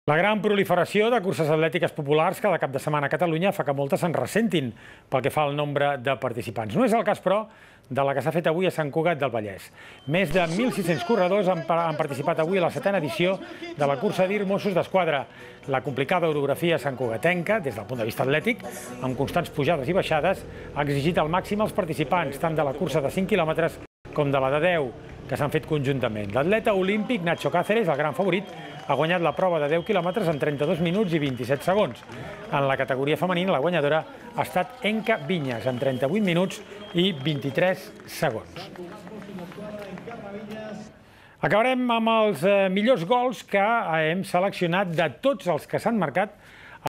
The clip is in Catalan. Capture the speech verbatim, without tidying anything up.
La gran proliferació de curses atlètiques populars cada cap de setmana a Catalunya fa que moltes se'n ressentin pel que fa al nombre de participants. No és el cas, però, de la que s'ha fet avui a Sant Cugat del Vallès. Més de mil sis-cents corredors han participat avui a la setena edició de la cursa d'Ir Mossos d'Esquadra. La complicada orografia santcugatenca, des del punt de vista atlètic, amb constants pujades i baixades, ha exigit al màxim als participants, tant de la cursa de cinc quilòmetres com de la de deu, que s'han fet conjuntament. L'atleta olímpic Nacho Cáceres, el gran favorit, ha guanyat la prova de deu quilòmetres en trenta-dos minuts i vint-i-set segons. En la categoria femenina, la guanyadora ha estat Enca Vinyes, en trenta-vuit minuts i vint-i-tres segons. Acabarem amb els millors gols que hem seleccionat de tots els que s'han marcat